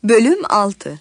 Bölüm 6.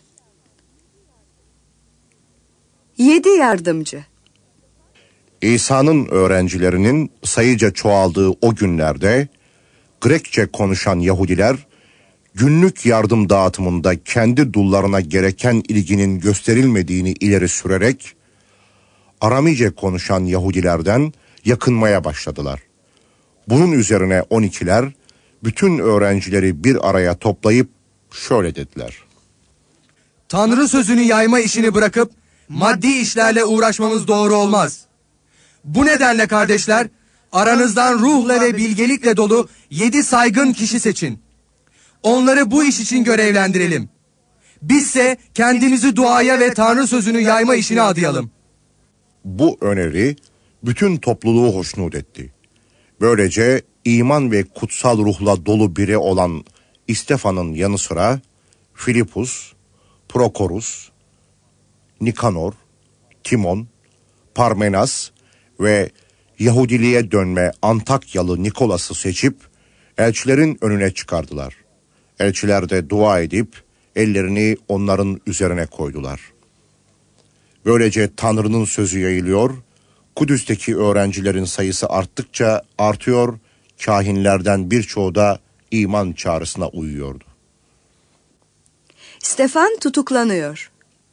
7 yardımcı. İsa'nın öğrencilerinin sayıca çoğaldığı o günlerde Grekçe konuşan Yahudiler günlük yardım dağıtımında kendi dullarına gereken ilginin gösterilmediğini ileri sürerek Aramice konuşan Yahudilerden yakınmaya başladılar. Bunun üzerine 12'ler bütün öğrencileri bir araya toplayıp şöyle dediler: Tanrı sözünü yayma işini bırakıp maddi işlerle uğraşmamız doğru olmaz. Bu nedenle kardeşler, aranızdan ruhla ve bilgelikle dolu 7 saygın kişi seçin. Onları bu iş için görevlendirelim. Bizse kendimizi duaya ve Tanrı sözünü yayma işine adayalım. Bu öneri bütün topluluğu hoşnut etti. Böylece iman ve kutsal ruhla dolu biri olan İstefan'ın yanı sıra Filipus, Prokorus, Nikanor, Timon, Parmenas ve Yahudiliğe dönme Antakyalı Nikolas'ı seçip elçilerin önüne çıkardılar. Elçiler de dua edip ellerini onların üzerine koydular. Böylece Tanrı'nın sözü yayılıyor, Kudüs'teki öğrencilerin sayısı arttıkça artıyor, kahinlerden birçoğu da iman çağrısına uyuyordu. Stefan tutuklanıyor.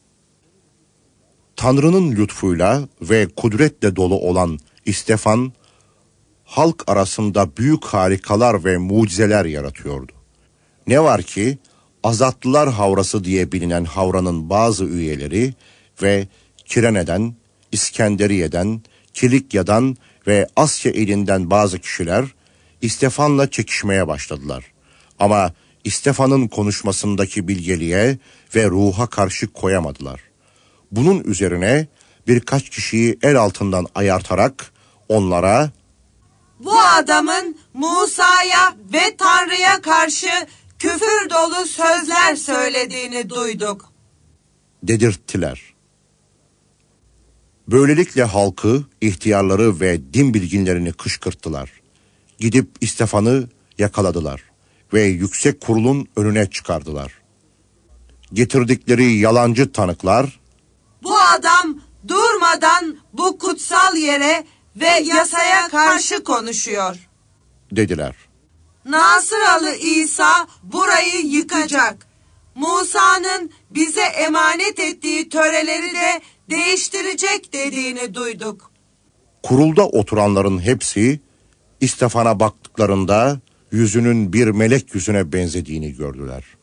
Tanrı'nın lütfuyla ve kudretle dolu olan İstefan, halk arasında büyük harikalar ve mucizeler yaratıyordu. Ne var ki, Azatlılar Havrası diye bilinen havranın bazı üyeleri ve Kirene'den, İskenderiye'den, Kilikya'dan ve Asya ilinden bazı kişiler İstefan'la çekişmeye başladılar. Ama İstefan'ın konuşmasındaki bilgeliğe ve ruha karşı koyamadılar. Bunun üzerine birkaç kişiyi el altından ayartarak onlara "Bu adamın Musa'ya ve Tanrı'ya karşı küfür dolu sözler söylediğini duyduk" dedirttiler. Böylelikle halkı, ihtiyarları ve din bilginlerini kışkırttılar. Gidip İstefan'ı yakaladılar ve yüksek kurulun önüne çıkardılar. Getirdikleri yalancı tanıklar, "Bu adam durmadan bu kutsal yere ve yasaya karşı konuşuyor" dediler. "Nasıralı İsa burayı yıkacak. Musa'nın bize emanet ettiği töreleri de değiştirecek dediğini duyduk." Kurulda oturanların hepsi İstefan'a baktıklarında yüzünün bir melek yüzüne benzediğini gördüler.